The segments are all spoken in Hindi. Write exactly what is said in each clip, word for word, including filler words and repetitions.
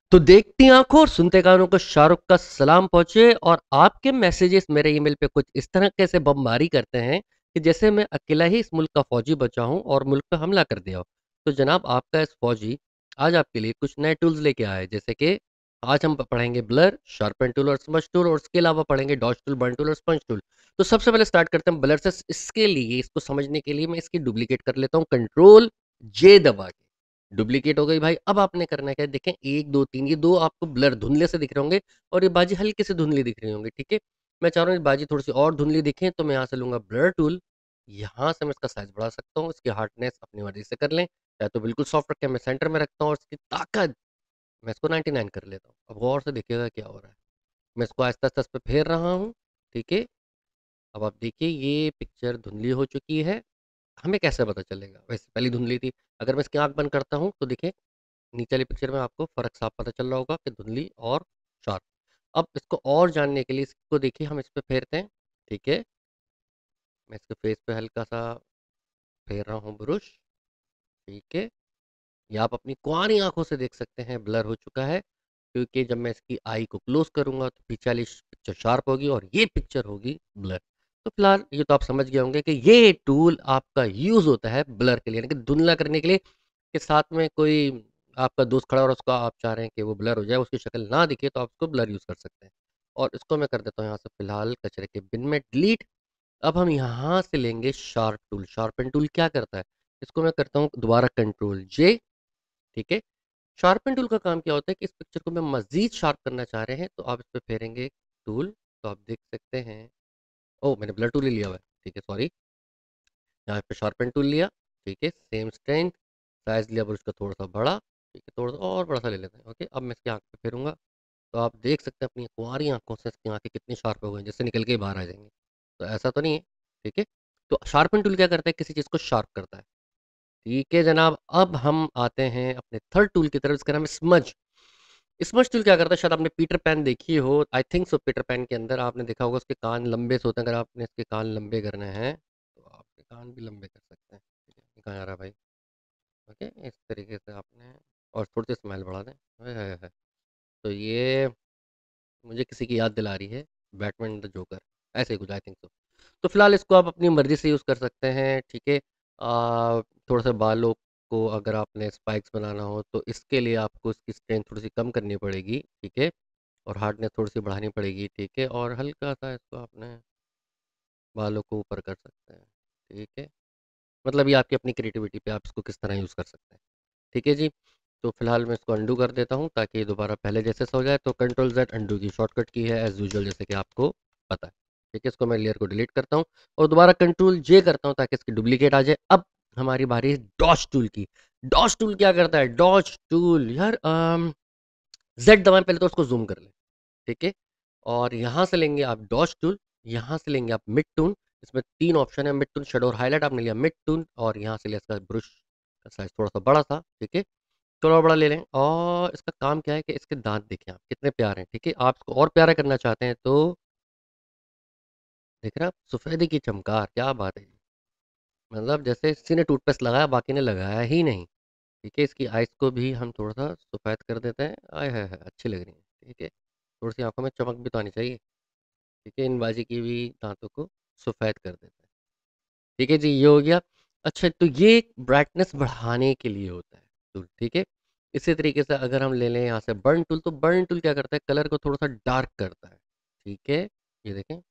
तो देखती आंखों और सुनते कानों को शाहरुख का सलाम पहुंचे और आपके मैसेजेस मेरे ईमेल पे कुछ इस तरह से बमबारी करते हैं कि जैसे मैं अकेला ही इस मुल्क का फौजी बचा हूं और मुल्क पे हमला कर दिया हो। तो जनाब आपका इस फौजी आज आपके लिए कुछ नए टूल्स लेके आए, जैसे कि आज हम पढ़ेंगे ब्लर, शार्पन टूल और स्मज टूल, और उसके अलावा पढ़ेंगे डॉज टूल, बर्न टूल और स्पंज टूल। तो सबसे पहले स्टार्ट करते हैं ब्लर से। इसके लिए, इसको समझने के लिए मैं इसकी डुप्लीकेट कर लेता हूँ, कंट्रोल जे दबा के। डुप्लीकेट हो गई भाई। अब आपने करना क्या है, देखें एक दो तीन, ये दो आपको ब्लर धुंधले से दिख रहे होंगे और ये बाजी हल्की से धुंधली दिख रही होंगी, ठीक है। मैं चाह रहा हूँ ये बाजी थोड़ी सी और धुंधली दिखे, तो मैं यहाँ से लूंगा ब्लर टूल। यहाँ से मैं इसका साइज बढ़ा सकता हूँ, इसकी हार्डनेस अपनी मर्जी से कर लें, चाहे तो बिल्कुल सॉफ्ट रखें, मैं सेंटर में रखता हूँ, और इसकी ताकत मैं इसको नाइन्टी नाइन कर लेता हूँ। अब गौर से देखिएगा क्या हो रहा है। मैं इसको आहिस्ता आहिस्ता इस पे फेर रहा हूँ, ठीक है। अब आप देखिए ये पिक्चर धुंधली हो चुकी है। हमें कैसे पता चलेगा, वैसे पहली धुंधली थी। अगर मैं इसकी आंख बंद करता हूँ तो देखिए नीचे वाली पिक्चर में आपको फ़र्क साफ पता चल रहा होगा कि धुंधली और शार्प। अब इसको और जानने के लिए इसको देखिए हम इस पे फेरते हैं, ठीक है। मैं इसके फेस पे हल्का-सा फेर रहा हूँ ब्रश, ठीक है। ये आप अपनी कुंवारी आँखों से देख सकते हैं ब्लर हो चुका है, क्योंकि जब मैं इसकी आई को क्लोज़ करूँगा तो पीछे वाली श पिक्चर शार्प होगी और ये पिक्चर होगी ब्लर। तो फिलहाल ये तो आप समझ गए होंगे कि ये टूल आपका यूज़ होता है ब्लर के लिए, यानी कि धुंधला करने के लिए, के साथ में कोई आपका दोस्त खड़ा है और उसको आप चाह रहे हैं कि वो ब्लर हो जाए, उसकी शक्ल ना दिखे, तो आप उसको ब्लर यूज़ कर सकते हैं। और इसको मैं कर देता हूँ यहाँ से फिलहाल कचरे के बिन में डिलीट। अब हम यहाँ से लेंगे शार्प टूल। शार्पन टूल क्या करता है? इसको मैं करता हूँ दोबारा कंट्रोल जे, ठीक है। शार्पन टूल का काम क्या होता है कि इस पिक्चर को मैं मज़ीद शार्प करना चाह रहे हैं, तो आप इस पे फेरेंगे टूल, तो आप देख सकते हैं। ओह! मैंने ब्लर टूल ही लिया हुआ है, ठीक है, सॉरी। यहाँ पे शार्पन टूल लिया, ठीक है, सेम स्ट्रेंथ, साइज़ लिया ब्रश का थोड़ा-सा बड़ा, ठीक है, थोड़ा-सा और बड़ा-सा ले लेते हैं, ओके। अब मैं इसकी आँख पे फेरूँगा, तो आप देख सकते हैं अपनी कुंवारी आँखों से इसकी आँखें कितनी शार्प हो गई हैं, जैसे निकल के ही बाहर आ जाएँगी। तो ऐसा तो नहीं है, ठीक है। तो शार्पन टूल क्या करता है, किसी चीज़ को शार्प करता है, ठीक है जनाब। अब हम आते हैं अपने थर्ड टूल की तरफ, जिसका नाम है स्मज। स्मज टूल क्या करता है, शायद आपने पीटर पैन देखी हो, I think so. Peter Pan के अंदर आपने देखा होगा उसके कान लंबे से होते हैं। अगर आपने इसके कान लंबे करने हैं, तो आपके कान भी लंबे कर सकते हैं, ठीक है। ये कहाँ जा रहा है भाई? ओके, इस तरीके से आपने, और थोड़ी सी स्माइल बढ़ा दें। हाय हाय हाय। तो ये मुझे किसी की याद दिला रही है, बैटमैन द जोकर, ऐसे ही कुछ, आई थिंक सो। तो फिलहाल इसको आप अपनी मर्जी से यूज़ कर सकते हैं, ठीक है। आ, थोड़ा सा बालों को अगर आपने स्पाइक्स बनाना हो, तो इसके लिए आपको इसकी स्ट्रेंथ थोड़ी सी कम करनी पड़ेगी, ठीक है। और हार्डनेस थोड़ी सी बढ़ानी पड़ेगी, ठीक है। और हल्का सा इसको आपने बालों को ऊपर कर सकते हैं, ठीक है। मतलब ये आपकी अपनी क्रिएटिविटी पे, आप इसको किस तरह यूज़ कर सकते हैं, ठीक है जी। तो फिलहाल मैं इसको अंडू कर देता हूँ ताकि ये दोबारा पहले जैसे से हो जाए। तो कंट्रोल जेड अंडू की शॉर्टकट की है एज़ यूजुअल, जैसे कि आपको पता है, ठीक है। इसको मैं लेयर को डिलीट करता हूँ और दोबारा कंट्रोल जे करता हूँ ताकि इसकी डुप्लीकेट आ जाए। अब हमारी बारी है डॉज टूल की। डॉज टूल क्या करता है? डॉज टूल यार, अम, जेड दबाएँ पहले, तो उसको ज़ूम कर लें, ठीक है। और यहाँ से लेंगे आप डॉज टूल, यहाँ से लेंगे आप मिड टून। इसमें तीन ऑप्शन है, मिड टून, शैडो और हाइलाइट। आपने लिया मिड टून, और यहाँ से लिया इसका ब्रश का साइज़ थोड़ा-सा बड़ा था, ठीक है। थोड़ा बड़ा ले लें, और इसका काम क्या है कि इसके दाँत देखें आप कितने प्यारे हैं, ठीक है। आप इसको और प्यारा करना चाहते हैं, तो देख रहे हैं आप सफ़ेदी की चमकार, क्या बात है! मतलब जैसे किसी ने टूथपेस्ट लगाया, बाकी ने लगाया ही नहीं, ठीक है। इसकी आइज़ को भी हम थोड़ा-सा सफ़ेद कर देते हैं। आय हाय हाय! अच्छी लग रही हैं, ठीक है। थोड़ी-सी आँखों में चमक भी तो आनी चाहिए, ठीक है। इन बाजी की भी दाँतों को सफ़ेद कर देते हैं, ठीक है जी, ये हो गया। अच्छा, तो ये ब्राइटनेस बढ़ाने के लिए होता है टूल, ठीक है। इसी तरीके से अगर हम ले लें यहाँ से बर्न टूल, तो बर्न टूल क्या करता है, कलर को थोड़ा-सा डार्क करता है, ठीक है। ये देखें,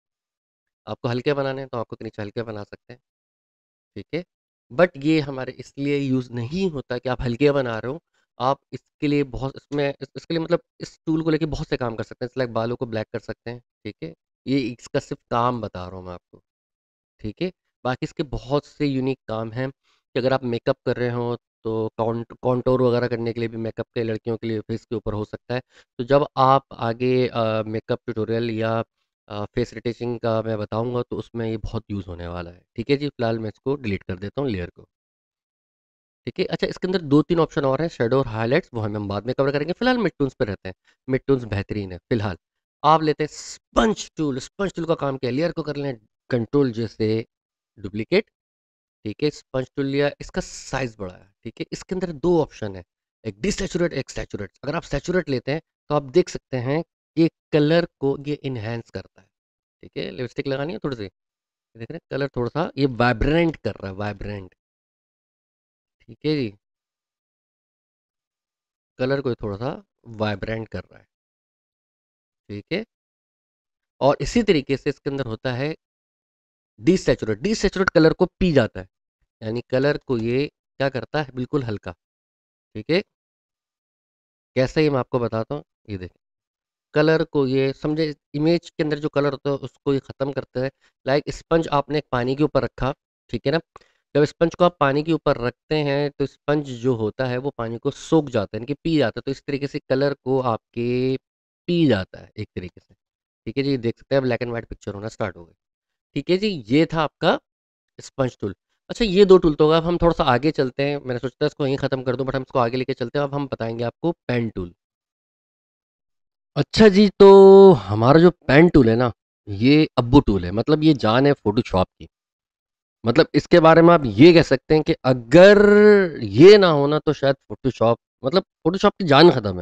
आपको हल्के बनाने हैं तो आपको नीचे हल्के बना सकते हैं, ठीक है। बट ये हमारे इसलिए यूज़ नहीं होता कि आप हल्के बना रहे हो। आप इसके लिए बहुत इसमें इस इसके लिए मतलब इस टूल को लेके बहुत से काम कर सकते हैं। जैसे लाइक बालों को ब्लैक कर सकते हैं, ठीक है। ये इसका सिर्फ़ काम बता रहा हूँ मैं आपको, ठीक है। बाकी इसके बहुत से यूनिक काम हैं कि अगर आप मेकअप कर रहे हो, तो कॉन्ट कॉन्टूर वगैरह करने के लिए भी मेकअप के लड़कियों के लिए फेस के ऊपर हो सकता है। तो जब आप आगे अ, मेकअप ट्यूटोरियल या अ, फेस रिटेचिंग का मैं बताऊँगा, तो उसमें ये बहुत यूज़ होने वाला है, ठीक है जी। फिलहाल मैं इसको डिलीट कर देता हूँ लेयर को, ठीक है। अच्छा, इसके अंदर दो तीन ऑप्शन और हैं, शैडो और हाइलाइट्स, वो हम बाद में कवर करेंगे। फिलहाल मिड टोन्स पे रहते हैं। मिड टोन्स बेहतरीन है। फिलहाल आप लेते हैं स्पंज टूल। स्पंज टूल का काम क्या है? लेयर को कर लें कंट्रोल जे से डुप्लीकेट, ठीक है। स्पंज टूल लिया, इसका साइज़ बढ़ाया, ठीक है। इसके अंदर दो ऑप्शन है, एक डिसैचुरेट, एक सैचुरेट। अगर आप सैचुरेट लेते हैं तो आप देख सकते हैं कि कलर को ये एनहांस करता है, ठीक है? लिपस्टिक लगानी है थोड़ी-सी, देख रहे हैं कलर थोड़ा-सा ये वाइब्रेंट कर रहा है, वाइब्रेंट, ठीक है जी? कलर को थोड़ा-सा वाइब्रेंट कर रहा है, ठीक है? और इसी तरीके से इसके अंदर होता है डिसैचुरेट, डिसैचुरेट कलर को पी जाता है, यानी कलर को ये क्या करता है बिल्कुल हल्का, ठीक है? कैसे ये मैं आपको बताता हूँ, ये देखिए। कलर को ये समझे इमेज के अंदर जो कलर होता है उसको ये ख़त्म करता है। लाइक स्पंज आपने एक पानी के ऊपर रखा, ठीक है ना? जब स्पंज को आप पानी के ऊपर रखते हैं तो स्पंज जो होता है वो पानी को सोख जाता है, यानी कि पी जाता है। तो इस तरीके से कलर को आपके पी जाता है एक तरीके से। ठीक है जी, देख सकते हैं ब्लैक एंड व्हाइट पिक्चर होना स्टार्ट हो गई। ठीक है जी, ये था आपका स्पंज टूल। अच्छा ये दो टूल तो हो गए, अब हम थोड़ा-सा आगे चलते हैं। मैंने सोचा था इसको यहीं ख़त्म कर दूँ बट हम इसको आगे लेके चलते हैं। अब हम बताएँगे आपको पेन टूल। अच्छा जी, तो हमारा जो पेन टूल है ना, ये अब्बू टूल है, मतलब ये जान है फ़ोटोशॉप की। मतलब इसके बारे में आप ये कह सकते हैं कि अगर ये ना हो ना तो शायद फ़ोटोशॉप मतलब फ़ोटोशॉप की जान ख़त्म है।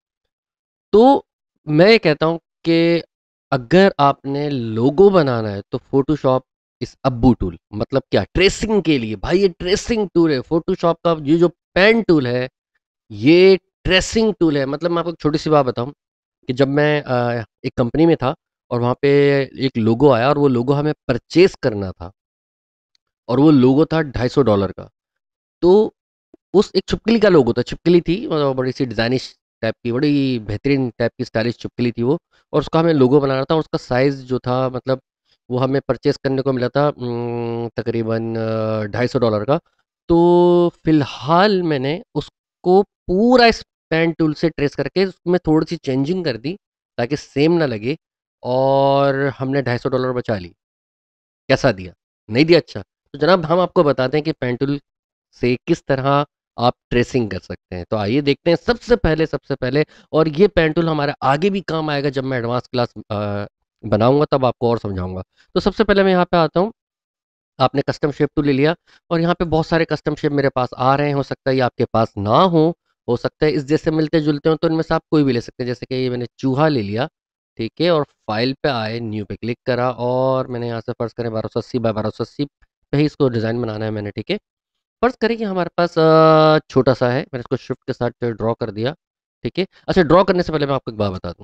तो मैं ये कहता हूँ कि अगर आपने लोगो बनाना है तो फ़ोटोशॉप इज़ अब्बू टूल। मतलब क्या ट्रेसिंग के लिए भाई ये ट्रेसिंग टूल है। फ़ोटोशॉप का ये जो पेन टूल है, ये ट्रेसिंग टूल है। मतलब मैं आपको एक छोटी-सी बात बताऊँ कि जब मैं अ, एक कंपनी में था और वहाँ पे एक लोगो आया और वो लोगो हमें परचेज़ करना था और वो लोगो था ढाई सौ डॉलर का। तो उस एक छिपकली का लोगो था, छिपकली थी मतलब बड़ी-सी डिज़ाइनिश टाइप की, बड़ी बेहतरीन टाइप की स्टाइलिश छिपकली थी वो और उसका हमें लोगो बनाना था और उसका साइज़ जो था मतलब वो हमें परचेज़ करने को मिला था उम, तकरीबन अ, ढाई सौ डॉलर का। तो फिलहाल मैंने उसको पूरा इस पेन टूल से ट्रेस करके उसमें थोड़ी-सी चेंजिंग कर दी ताकि सेम ना लगे और हमने ढाई सौ डॉलर बचा ली। कैसा दिया? नहीं दिया अच्छा? तो जनाब हम आपको बताते हैं कि पेन टूल से किस तरह आप ट्रेसिंग कर सकते हैं। तो आइए देखते हैं सबसे पहले सबसे पहले और ये पेन टूल हमारे आगे भी काम आएगा जब मैं एडवांस क्लास अ, बनाऊँगा तब आपको और समझाऊँगा। तो सबसे पहले मैं यहाँ पे आता हूँ, आपने कस्टम शेप टूल ले लिया और यहाँ पे बहुत सारे कस्टम शेप मेरे पास आ रहे हैं, हो सकता है ये आपके पास ना हो, हो सकता है इस जैसे मिलते-जुलते हों तो इनमें से आप कोई भी ले सकते हैं। जैसे कि ये मैंने चूहा ले लिया, ठीक है? और फाइल पे आए, न्यू पे क्लिक करा और मैंने यहाँ से फ़र्ज़ करें बारह सौ अस्सी बाय बारह सौ अस्सी पे ही इसको डिज़ाइन बनाना है मैंने, ठीक है? फ़र्ज़ करें कि हमारे पास अ, छोटा-सा है, मैंने इसको शिफ्ट के साथ ड्रॉ कर दिया, ठीक है? अच्छा ड्रॉ करने से पहले मैं आपको एक बात बता दूँ,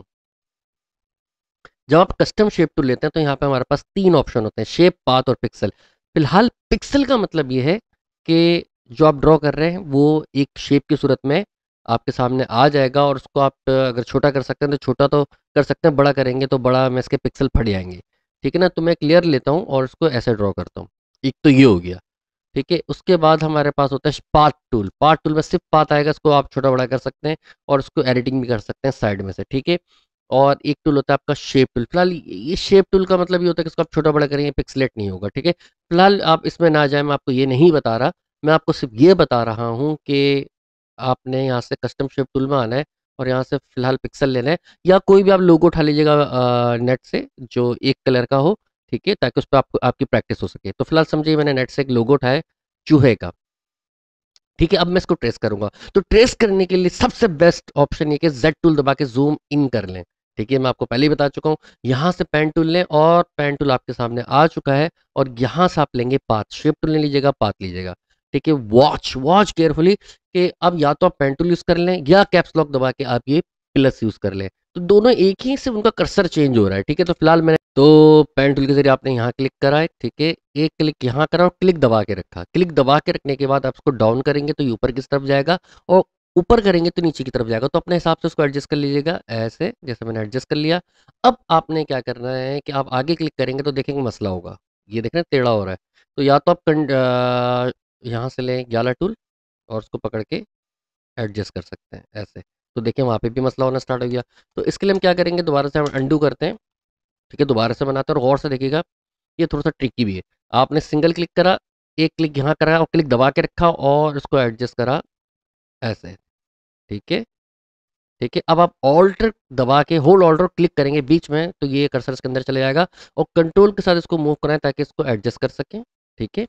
जब आप कस्टम शेप टूल लेते हैं तो यहाँ पे हमारे पास तीन ऑप्शन होते हैं, शेप, पाथ और पिक्सेल। फ़िलहाल पिक्सेल का मतलब ये है कि जो आप ड्रॉ कर रहे हैं वो एक शेप की सूरत में आपके सामने आ जाएगा और उसको आप अ, अगर छोटा कर सकते हैं तो छोटा तो कर सकते हैं, बड़ा करेंगे तो बड़ा में इसके पिक्सल फट जाएँगे। ठीक है ना? तो मैं एक लेयर लेता हूँ और उसको ऐसे ड्रॉ करता हूँ। एक तो ये हो गया। ठीक है? उसके बाद हमारे पास होता है पाथ टूल, पाथ टूल में सिर्फ़ पाथ आएगा, इसको आप छोटा-बड़ा कर सकते हैं और उसको एडिटिंग भी कर सकते हैं साइड में से, ठीक है? और एक टूल होता है आपका शेप टूल, फिलहाल ये शेप टूल का मतलब ये होता है कि इसको आप छोटा-बड़ा करेंगे, पिक्सेलेट नहीं होगा, ठीक है? फिलहाल आप इसमें ना जाएँ, मैं आपको ये नहीं बता रहा, मैं आपको सिर्फ़ ये बता रहा हूँ कि आपने यहाँ से कस्टम शेप टूल में आना है और यहाँ से फिलहाल पिक्सल लेना है या कोई भी आप लोगो उठा लीजिएगा अ, नेट से जो एक कलर का हो, ठीक है? ताकि उसपे आपको आपकी प्रैक्टिस हो सके। तो फिलहाल समझिए मैंने नेट से एक लोगो उठाया है, चूहे का, ठीक है? अब मैं इसको ट्रेस करूँगा। तो ट्रेस करने के लिए सबसे बेस्ट ऑप्शन ये कि ज़ेड टूल दबा के ज़ूम इन कर लें, ठीक है? मैं आपको पहले ही बता चुका हूँ। यहाँ से पेन टूल लें और पेन टूल आपके सामने आ चुका है और यहाँ से आप लेंगे पाथ, शेप टूल नहीं लीजिएगा, पाथ लीजिएगा, ठीक है? वॉच, वॉच केयरफुली कि अब या तो आप पेन टूल यूज़ कर लें या कैप्स लॉक दबा के आप ये प्लस यूज़ कर लें। तो दोनों एक ही सिर्फ़ उनका कर्सर चेंज हो रहा है, ठीक है? तो फिलहाल मैंने तो पेन टूल के ज़रिए आपने यहाँ क्लिक करा है, ठीक है? एक क्लिक यहाँ करा और क्लिक दबा के रखा। क्लिक दबा के रखने के बाद आप इसको डाउन करेंगे तो ये ऊपर की तरफ जाएगा और ऊपर करेंगे तो नीचे की तरफ जाएगा। तो अपने हिसाब से उसको एडजस्ट कर लीजिएगा ऐसे, जैसे मैंने एडजस्ट कर लिया। अब आपने क्या करना है कि आप आगे क्लिक करेंगे तो देखेंगे मसला होगा। ये देख रहे हैं टेढ़ा हो रहा है। तो या तो आप कंड अ, यहाँ से लें ग्यारह टूल और उसको पकड़ के एडजस्ट कर सकते हैं ऐसे। तो देखिए वहाँ पे भी मसला होना स्टार्ट हो गया। तो इसके लिए हम क्या करेंगे दोबारा से हम अनडू करते हैं, ठीक है? दोबारा से बनाते हैं और गौर से देखिएगा ये थोड़ा-सा ट्रिकी भी है। आपने सिंगल क्लिक करा, एक क्लिक यहाँ करा और क्लिक दबा के रखा और इसको एडजस्ट करा ऐसे, ठीक है? ठीक है? अब आप ऑल्ट दबा के होल्ड ऑल्ट और क्लिक करेंगे बीच में तो ये कर्सर इसके अंदर चले जाएगा और कंट्रोल के साथ इसको मूव कराएँ ताकि इसको एडजस्ट कर सकें, ठीक है?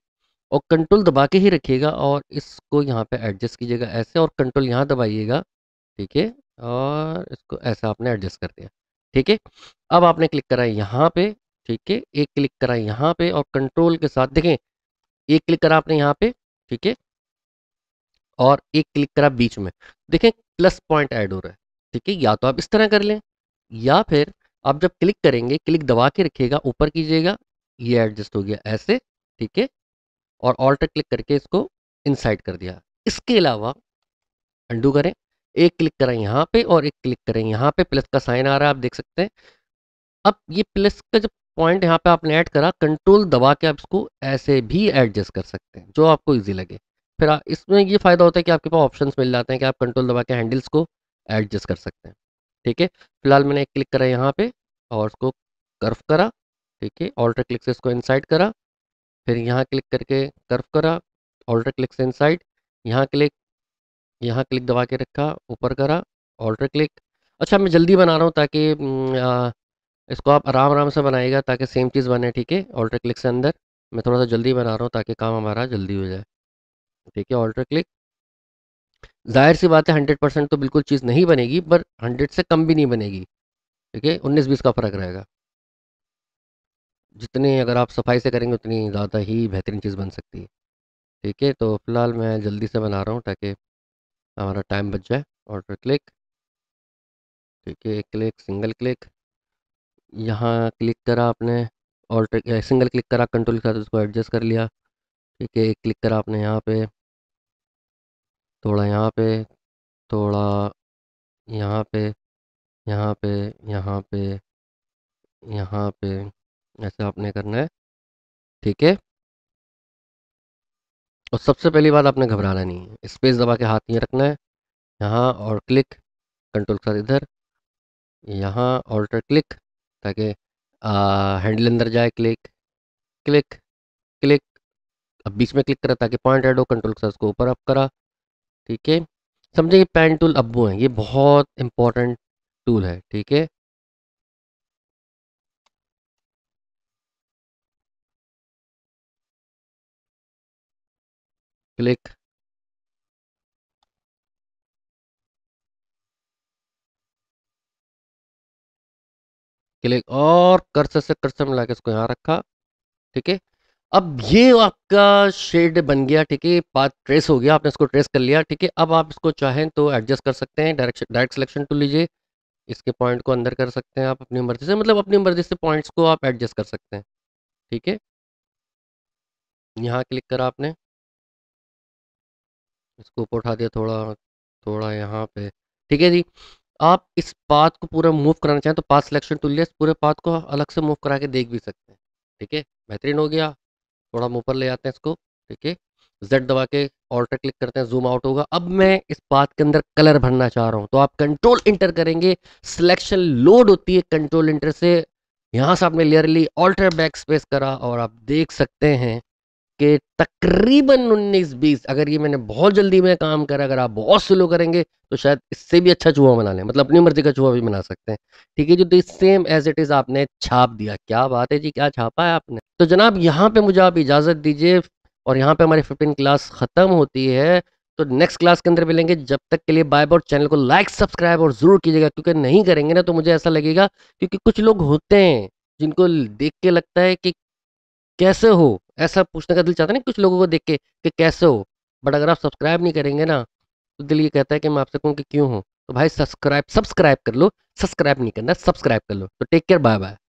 और कंट्रोल दबा के ही रखिएगा और इसको यहाँ पे एडजस्ट कीजिएगा ऐसे और कंट्रोल यहाँ दबाइएगा, ठीक है? और इसको ऐसा आपने एडजस्ट कर दिया, ठीक है? अब आपने क्लिक करा यहाँ पे, ठीक है? एक क्लिक करा यहाँ पे और कंट्रोल के साथ देखें, एक क्लिक करा आपने यहाँ पे, ठीक है? और एक क्लिक करा बीच में, देखें प्लस पॉइंट ऐड हो रहा है, ठीक है? या तो आप इस तरह कर लें या फिर आप जब क्लिक करेंगे, क्लिक दबा के रखिएगा, ऊपर कीजिएगा, ये एडजस्ट हो गया ऐसे, ठीक है? और ऑल्टर क्लिक करके इसको इनसाइड कर दिया। इसके अलावा अंडू करें, एक क्लिक करें यहाँ पे और एक क्लिक करें यहाँ पे, प्लस का साइन आ रहा है आप देख सकते हैं। अब ये प्लस का जब पॉइंट यहाँ पे आपने ऐड करा, कंट्रोल दबा के आप इसको ऐसे भी एडजस्ट कर सकते हैं, जो आपको ईज़ी लगे। फिर आ, इसमें ये फ़ायदा होता है कि आपके पास ऑप्शंस मिल जाते हैं कि आप कंट्रोल दबा के हैंडल्स को एडजस्ट कर सकते हैं, ठीक है? फिलहाल मैंने एक क्लिक करा यहाँ पे और उसको कर्व करा, ठीक है? ऑल्टर क्लिक से इसको इनसाइड करा, फिर यहाँ क्लिक करके कर्व करा, ऑल्टर क्लिक से इनसाइड, यहाँ क्लिक, यहाँ क्लिक दबा के रखा, ऊपर करा, ऑल्टर क्लिक। अच्छा मैं जल्दी बना रहा हूँ ताकि उम, अ, इसको आप आराम-आराम से बनाइएगा ताकि सेम चीज़ बने, ठीक है? ऑल्टर क्लिक से अंदर, मैं थोड़ा-सा जल्दी बना रहा हूँ ताकि काम हमारा जल्दी हो जाए, ठीक है? ऑल्टर क्लिक, ज़ाहिर-सी बात है हंड्रेड परसेंट तो बिल्कुल चीज़ नहीं बनेगी, पर हंड्रेड से कम भी नहीं बनेगी, ठीक है? उन्नीस बीस का फ़र्क रहेगा। जितनी अगर आप सफाई से करेंगे उतनी ज़्यादा ही बेहतरीन चीज़ बन सकती है, ठीक है? तो फिलहाल मैं जल्दी से बना रहा हूँ ताकि हमारा टाइम बच जाए। ऑल्टर क्लिक, ठीक है? एक क्लिक, सिंगल क्लिक, यहाँ क्लिक करा आपने, ऑल्टर अ, सिंगल क्लिक करा, कंट्रोल के साथ उसको एडजस्ट कर लिया, ठीक है? एक क्लिक करा आपने यहाँ पे, थोड़ा यहाँ पे, थोड़ा यहाँ पे, यहाँ पे, यहाँ पे, यहाँ पे, ऐसे आपने करना है, ठीक है? और सबसे पहली बात आपने घबराना नहीं है, स्पेस दबा के हाथ नहीं रखना है, यहाँ और क्लिक, कंट्रोल के साथ इधर, यहाँ ऑल्टर क्लिक ताकि हैंडल अंदर जाए, क्लिक, क्लिक, क्लिक, अब बीच में क्लिक करा ताकि पॉइंट ऐड हो, कंट्रोल के साथ उसको ऊपर अप करा, ठीक है? समझे ये पेन टूल अब्बू है, ये बहुत इंपॉर्टेंट टूल है, ठीक है? क्लिक, क्लिक और कर्सर से कर्सर मिला के इसको यहाँ रखा, ठीक है? अब ये आपका शेड बन गया, ठीक है? पाथ ट्रेस हो गया, आपने इसको ट्रेस कर लिया, ठीक है? अब आप इसको चाहें तो एडजस्ट कर सकते हैं, डायरेक्शन डायरेक्ट सिलेक्शन टूल लीजिए, इसके पॉइंट को अंदर कर सकते हैं आप अपनी मर्ज़ी से, मतलब अपनी मर्ज़ी से पॉइंट्स को आप एडजस्ट कर सकते हैं, ठीक है? यहाँ क्लिक करा आपने, इसको ऊपर उठा दिया थोड़ा, थोड़ा यहाँ पे, ठीक है जी? आप इस पाथ को पूरा मूव कराना चाहें तो पाथ सिलेक्शन टूल लिया, इस पूरे पाथ को अलग से मूव करा के देख भी सकते हैं, ठीक है? बेहतरीन हो गया, थोड़ा हम ऊपर ले आते हैं इसको, ठीक है? ज़ेड दबा के ऑल्टर क्लिक करते हैं, ज़ूम आउट होगा। अब मैं इस पाथ के अंदर कलर भरना चाह रहा हूँ, तो आप कंट्रोल इंटर करेंगे, सिलेक्शन लोड होती है कंट्रोल इंटर से, यहाँ से आपने लेयर ली, ऑल्टर बैक स्पेस करा और आप देख सकते हैं कि तकरीबन उन्नीस बीस, अगर ये मैंने बहुत जल्दी में काम करा, अगर आप बहुत स्लो करेंगे तो शायद इससे भी अच्छा चूहा बना लें, मतलब अपनी मर्ज़ी का चूहा भी बना सकते हैं, ठीक है जी? तो सेम एज़ इट इज़ आपने छाप दिया, क्या बात है जी, क्या छापा है आपने? तो जनाब यहाँ पे मुझे आप इजाज़त दीजिए और यहाँ पे हमारी फ़िफ्टीन क्लास ख़त्म होती है, तो नेक्स्ट क्लास के अंदर मिलेंगे, जब तक के लिए बाय बाय। चैनल को लाइक, सब्सक्राइब और ज़रूर कीजिएगा क्योंकि नहीं करेंगे ना तो मुझे ऐसा लगेगा, क्योंकि कुछ लोग होते हैं, जिनको ल देख के लगता है कि कैसे हो? ऐसा पूछने का दिल चाहता है ना कुछ लोगों को देख के कि कैसे हो? बट अगर आप सब्सक्राइब नहीं करेंगे ना, तो दिल ये कहता है कि मैं आपसे कहूँ कि क्यों हो? तो भाई सब्सक्राइब सब्सक्राइब कर लो, सब्सक्राइब नहीं करना, सब्सक्राइब कर लो। तो टेक केयर, बाय बाय।